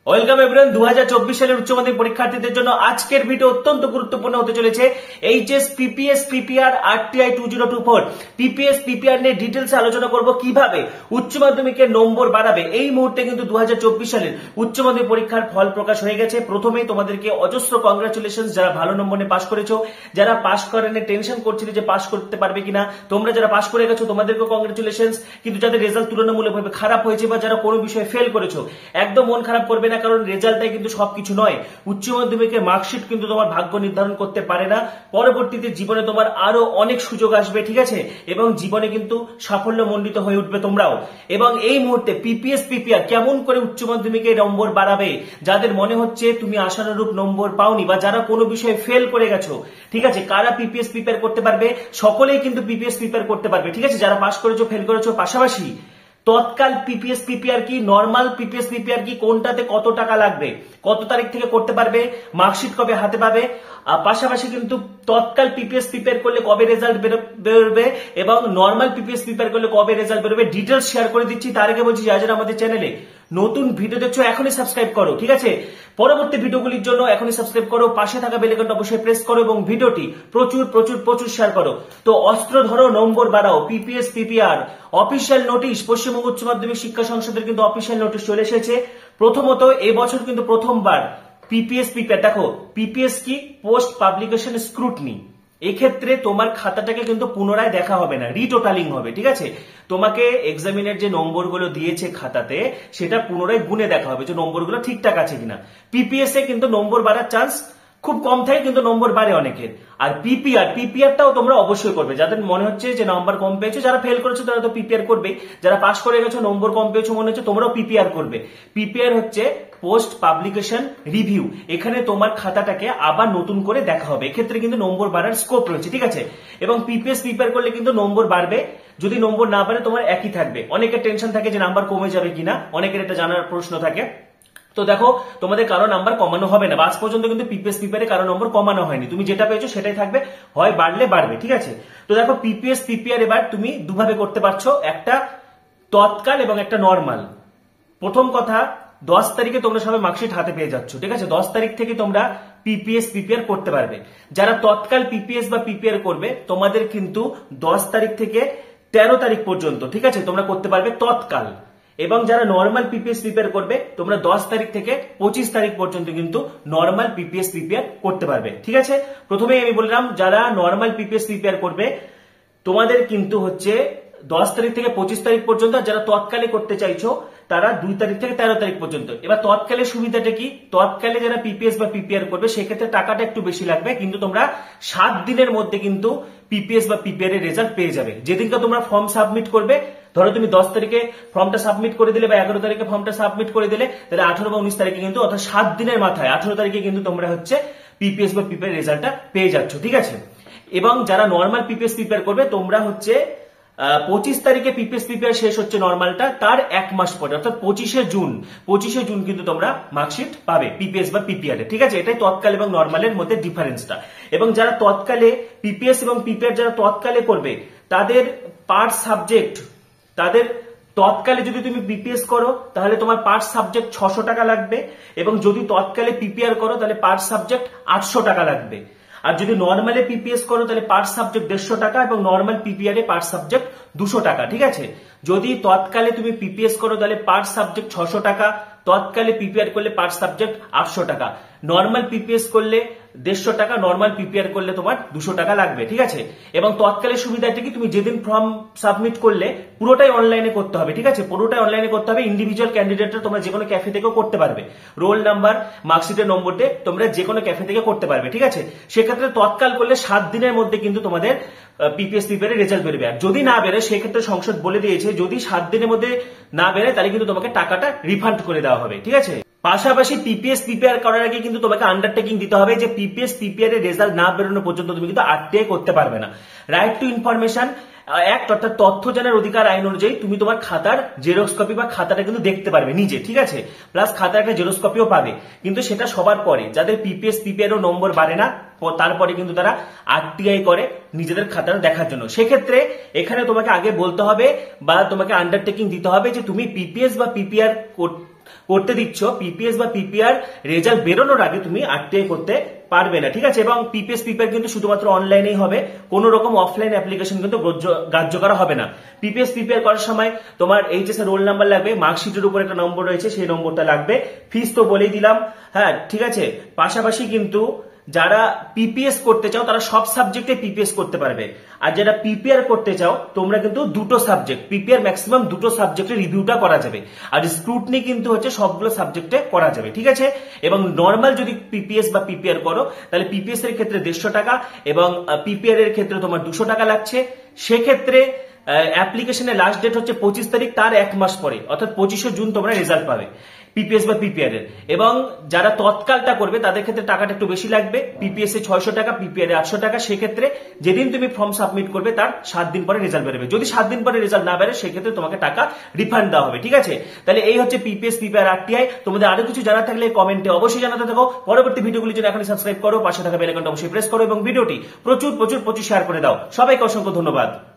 Welcome everyone. 2024 সালের উচ্চ মাধ্যমিক পরীক্ষার্থীদের জন্য আজকের ভিডিও অত্যন্ত গুরুত্বপূর্ণ হতে চলেছে। HS PPS PPR RTI 2024 PPS PPR নিয়ে ডিটেইলসে আলোচনা করব কিভাবে উচ্চ মাধ্যমিকের নম্বর বাড়াবে। এই মুহূর্তে কিন্তু 2024 সালের উচ্চ মাধ্যমিক পরীক্ষার ফল প্রকাশ হয়ে গেছে। প্রথমেই তোমাদেরকে অজস্র কংগ্রাচুলেশনস যারা ভালো নম্বর নিয়ে পাস করেছো, যারা পাস করেনি টেনশন করছিলে যে পাস করতে পারবে কিনা, তোমরা যারা পাস করে গেছো তোমাদেরকেও কংগ্রাচুলেশনস। কিন্তু যাদের রেজাল্ট তুলনামূলকভাবে খারাপ হয়েছে বা যারা কোনো বিষয়ে ফেল করেছো, একদম মন খারাপ করবে না, কারণ রেজাল্টটাই কিন্তু সবকিছু নয়। উচ্চ মাধ্যমিকের মার্কশিট কিন্তু তোমার ভাগ্য নির্ধারণ করতে পারে না। পরবর্তীতে জীবনে তোমার আরো অনেক সুযোগ আসবে, ঠিক আছে, এবং জীবনে কিন্তু সাফল্য মণ্ডিত হয়ে উঠবে তোমরাও। এবং এই মুহূর্তে পিপিএস পিপিআর কেমন করে উচ্চ মাধ্যমিকের নম্বর বাড়াবে, যাদের মনে হচ্ছে তুমি আশানুরূপ নম্বর পাওনি বা যারা কোনো বিষয়ে ফেল করে গেছো, ঠিক আছে, কারা পিপিএস প্রিপেয়ার করতে পারবে? সকলেই কিন্তু পিপিএস প্রিপেয়ার করতে পারবে, ঠিক আছে, যারা পাস করেছো ফেল করেছো। পাশাপাশি তৎকাল পিপিএস পিপিআর কি, নরমাল পিপিএস পিপিআর কি, কোনটাতে কত টাকা লাগবে, কত তারিখ থেকে করতে পারবে, মার্কশিট কবে হাতে পাবে, পাশাপাশি কিন্তু তৎকাল পিপিএস প্রিপেয়ার করলে কবে রেজাল্ট বেরোবে এবং নরমাল পিপিএস প্রিপেয়ার করলে কবে রেজাল্ট বেরোবে, ডিটেলস শেয়ার করে দিচ্ছি। তার আগে বলছি যারা যারা আমাদের চ্যানেলে নতুন ভিডিও দেখছো এখনই সাবস্ক্রাইব করো, ঠিক আছে, পরবর্তী ভিডিওগুলির জন্য এখনই সাবস্ক্রাইব করো, পাশে থাকা বেল আইকনটা অবশ্যই প্রেস করো এবং ভিডিওটি প্রচুর প্রচুর প্রচুর শেয়ার করো। তো অস্ত্র ধরো, নম্বর বাড়াও। PPS PPR official notice, Paschimbanga উচ্চ মাধ্যমিক শিক্ষা সংসদের কিন্তু অফিসিয়াল নোটিশ চলে এসেছে। প্রথমত এবছর কিন্তু প্রথমবার পিপিএস পিপিআর, দেখো পিপিএস কি, পোস্ট পাবলিকেশন স্ক্রুটনি, এক্ষেত্রে তোমার খাতাটাকে কিন্তু পুনরায় দেখা হবে না, রিটোটালিং হবে, ঠিক আছে। তোমাকে এক্সামিনের যে নম্বরগুলো দিয়েছে খাতাতে সেটা পুনরায় গুনে দেখা হবে যে নম্বরগুলো ঠিকঠাক আছে কিনা। পিপিএস এ কিন্তু নম্বর বাড়ার চান্স খুব কম থাকে, কিন্তু নম্বর বাড়ে অনেকের। আর পিপিআরটাও তোমরা অবশ্যই করবে, যাদের মনে হচ্ছে যে নাম্বার কম পেয়েছো, যারা ফেল করেছো তারা তো পিপিআর করবে, যারা পাস করে গেছো নম্বর কম পেয়েছো মনে হচ্ছে তোমরাও পিপিআর করবে। পিপিআর হচ্ছে পোস্ট পাবলিকেশন রিভিউ, এখানে তোমার খাতাটাকে আবার নতুন করে দেখা হবে, এক্ষেত্রে কিন্তু নম্বর বাড়ার স্কোপ রয়েছে, ঠিক আছে। এবং পিপিএস প্রিপেয়ার করলে কিন্তু নম্বর বাড়বে, যদি নম্বর না বাড়ে তোমার একই থাকবে। অনেকের টেনশন থাকে যে নাম্বার কমে যাবে কিনা, অনেকের এটা জানার প্রশ্ন থাকে। তো দেখো তোমাদের কারো নাম্বার কমানো হবে না, আজ পর্যন্ত কিন্তু পিপিএস প্রিপেয়ারে কারো নম্বর কমানো হয়নি, তুমি যেটা পেয়েছো সেটাই থাকবে, হয় বাড়লে বাড়বে, ঠিক আছে। তো দেখো পিপিএস পিপিআর এবার তুমি দুভাবে করতে পারছো, একটা তৎকাল এবং একটা নর্মাল। প্রথম কথা, 10 তারিখে তোমরা সবাই মার্কশিট হাতে পেয়ে যাচ্ছ, ঠিক আছে, 10 তারিখ থেকে তোমরা পিপিএস পিপিআর করতে পারবে। যারা তৎকাল পিপিএস বা পিপিআর করবে তোমাদের কিন্তু 10 তারিখ থেকে 13 তারিখ পর্যন্ত, ঠিক আছে, তোমরা করতে পারবে তৎকাল। এবং যারা নর্মাল পিপিএস প্রিপেয়ার করবে তোমরা 10 তারিখ থেকে 25 তারিখ পর্যন্ত কিন্তু নর্মাল পিপিএস প্রিপেয়ার করতে পারবে, ঠিক আছে। প্রথমেই আমি বললাম যারা নর্মাল পিপিএস প্রিপেয়ার করবে তোমাদের কিন্তু হচ্ছে 10 তারিখ থেকে 25 তারিখ পর্যন্ত, আর যারা তৎকালে করতে চাইছো তারা 2 তারিখ থেকে 13 তারিখ পর্যন্ত। এবার তৎকালের সুবিধাটা কি, তৎকালে যারা পিপিএস বা পিপিআর করবে সেক্ষেত্রে টাকাটা একটু বেশি লাগবে, কিন্তু তোমরা 7 দিনের মধ্যে কিন্তু পিপিএস বা পিপিআর এর রেজাল্ট পেয়ে যাবে। যেদিনকে তোমরা ফর্ম সাবমিট করবে, ধরো তুমি 10 তারিখে ফর্মটা সাবমিট করে দিলে বা 11 তারিখে ফর্মটা সাবমিট করে দিলে, তাহলে 18 বা 19 তারিখে কিন্তু, অর্থাৎ 7 দিনের মাথায় 18 তারিখে কিন্তু তোমরা হচ্ছে পিপিএস বা পিপিআর রেজাল্টটা পেয়ে যাচ্ছ, ঠিক আছে। এবং যারা নর্মাল পিপিএস প্রিপেয়ার করবে তোমরা হচ্ছে 25 তারিখে পিপিএস প্রিপেয়ার শেষ হচ্ছে নর্মালটা, তার এক মাস পরে অর্থাৎ 25শে জুন কিন্তু তোমরা মার্কশিট পাবে পিপিএস বা পিপিআর এ, ঠিক আছে। এটাই তৎকাল এবং নর্মালের মধ্যে ডিফারেন্সটা। এবং যারা তৎকালে পিপিএস এবং পিপিআর যারা তৎকালে করবে তাদের পার সাবজেক্ট, তাদের তৎকালে যদি তুমি পিপিএস করো তাহলে তোমার পার সাবজেক্ট 600 টাকা লাগবে, এবং যদি তৎকালে পিপিআর করো তাহলে পার সাবজেক্ট 800 টাকা লাগবে। আর যদি নর্মালে পিপিএস করো তাহলে পার সাবজেক্ট 150 টাকা এবং নর্মাল পিপিআর এ পার সাবজেক্ট 200 টাকা, ঠিক আছে। যদি তৎকালে তুমি পিপিএস করো তাহলে পার সাবজেক্ট 600 টাকা, তৎকালে পিপিআর করলে পার সাবজেক্ট 800 টাকা, নর্মাল পিপিএস করলে 150 টাকা, নর্মাল পিপিআর করলে তোমার 200 টাকা লাগবে, ঠিক আছে। এবং তৎকালের সুবিধাটা কি, তুমি যেদিন ফর্ম সাবমিট করলে পুরোটাই অনলাইনে করতে হবে, ঠিক আছে, পুরোটাই অনলাইনে করতে হবে। ইন্ডিভিজুয়াল ক্যান্ডিডেটরা তোমরা যে কোনো ক্যাফে থেকেও করতে পারবে, রোল নাম্বার মার্কশিটের নম্বর দিয়ে তোমরা যে কোনো ক্যাফে থেকে করতে পারবে, ঠিক আছে। সেক্ষেত্রে তৎকাল করলে 7 দিনের মধ্যে কিন্তু তোমাদের পিপিএস প্রিপেয়ার এর রেজাল্ট বেরোবে। আর যদি না বেরোয় সেক্ষেত্রে সংসদ বলে দিয়েছে যদি 7 দিনের মধ্যে না বেরোয় তাহলে কিন্তু তোমাকে টাকাটা রিফান্ড করে দেওয়া হবে, ঠিক আছে। পাশাপাশি পিপিএস প্রিপেয়ার করার আগে কিন্তু তোমাকে আন্ডারটেকিং দিতে হবে যে পিপিএস পিপিআর এর রেজাল্ট না বেরোনো পর্যন্ত তুমি কিন্তু আরটিআই করতে পারবে না। রাইট টু ইনফরমেশন অ্যাক্ট অর্থাৎ তথ্য জানার অধিকার আইন অনুযায়ী তুমি তোমার খাতার জেরক্স কপি বা খাতাটা কিন্তু দেখতে পারবে নিজে, ঠিক আছে, প্লাস খাতার একটা জেরক্স কপিও পাবে, কিন্তু সেটা সবার পরে। যাদের পিপিএস পিপিআর ও নম্বর বাড়ে না তারপরে কিন্তু তারা আরটিআই করে নিজেদের খাতাটা দেখার জন্য। সেক্ষেত্রে এখানে তোমাকে আগে বলতে হবে বা তোমাকে আন্ডারটেকিং দিতে হবে যে তুমি পিপিএস বা পিপিআর করতে দিচ্ছ, পিপিএস বা পিপিআর রেজাল্ট বেরোনোর আগে তুমি আরটিআই করতে পারবে না, ঠিক আছে। এবং পিপিএস পিপিআর কিন্তু শুধুমাত্র অনলাইনেই হবে, কোন রকম অফলাইন অ্যাপ্লিকেশন কিন্তু গ্রাহ্য করা হবে না। পিপিএস পিপিআর করার সময় তোমার এইচএস এর রোল নাম্বার লাগবে, মার্কশিটের উপর একটা নম্বর রয়েছে সেই নম্বরটা লাগবে, ফিস তো বলেই দিলাম, হ্যাঁ ঠিক আছে। পাশাপাশি কিন্তু যারা পিপিএস করতে চাও তারা সব সাবজেক্টে পিপিএস করতে পারবে, আর যারা পিপিআর করতে চাও তোমরা কিন্তু দুটো সাবজেক্ট, পিপিআর ম্যাক্সিমাম দুটো সাবজেক্টে রিভিউটা করা যাবে, আর স্ক্রুটনি কিন্তু হচ্ছে সবগুলো সাবজেক্টে করা যাবে, ঠিক আছে। এবং নর্মাল যদি পিপিএস বা পিপিআর করো তাহলে পিপিএস এর ক্ষেত্রে 150 টাকা এবং পিপিআর এর ক্ষেত্রে তোমার 200 টাকা লাগছে। সেক্ষেত্রে অ্যাপ্লিকেশনের লাস্ট ডেট হচ্ছে 25 তারিখ, তার এক মাস পরে অর্থাৎ 25শে জুন তোমরা রেজাল্ট পাবে পিপিএস বা পিপিআর এর। এবং যারা তৎকালটা করবে তাদের ক্ষেত্রে টাকাটা একটু বেশি লাগবে, পিপিএস এ 600 টাকা, পিপিআর এ 800 টাকা। সেক্ষেত্রে যেদিন তুমি ফর্ম সাবমিট করবে তার 7 দিন পরে রেজাল্ট বেরোবে, যদি 7 দিন পরে রেজাল্ট না বেরোয় সেক্ষেত্রে তোমাকে টাকা রিফান্ড দেওয়া হবে, ঠিক আছে। তাহলে এই হচ্ছে পিপিএস পিপিআর আরটিআই। তোমাদের আরো কিছু জানা থাকলে কমেন্টে অবশ্যই জানাতে থাকো। পরবর্তী ভিডিওগুলির জন্য এখনই সাবস্ক্রাইব করো, পাশে থাকা বেল আইকনটা অবশ্যই প্রেস করো এবং ভিডিওটি প্রচুর প্রচুর প্রচুর শেয়ার করে দাও। সবাইকে অসংখ্য ধন্যবাদ।